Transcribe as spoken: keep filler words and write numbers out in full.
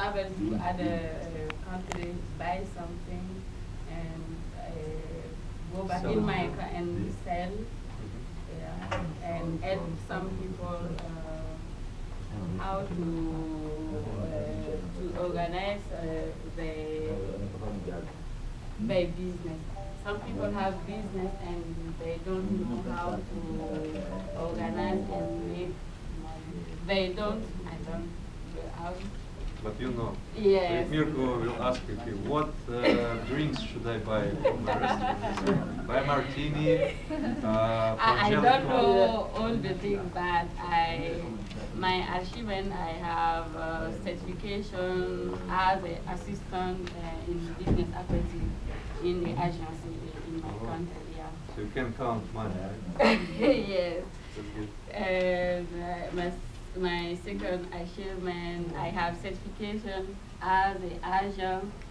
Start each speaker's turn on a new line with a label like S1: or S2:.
S1: travel to other uh, countries, buy something, and uh, go back in my car and sell. Yeah, and help some people uh, how to uh, to organize uh, their their business. Some people have business and they don't know how to organize and make money. They don't. I don't. How.
S2: But you know.
S1: Yes.
S2: So if Mirko will ask you, what uh, drinks should I buy from the restaurant? Buy martini, uh,
S1: I, I don't know all the things, but I, my achievement, I have uh, certification as an assistant uh, in business accounting in the agency in my country. Yeah.
S2: So you can count money, right?
S1: Yes.
S2: That's good.
S1: And uh, my, my second achievement, I have certification as an agent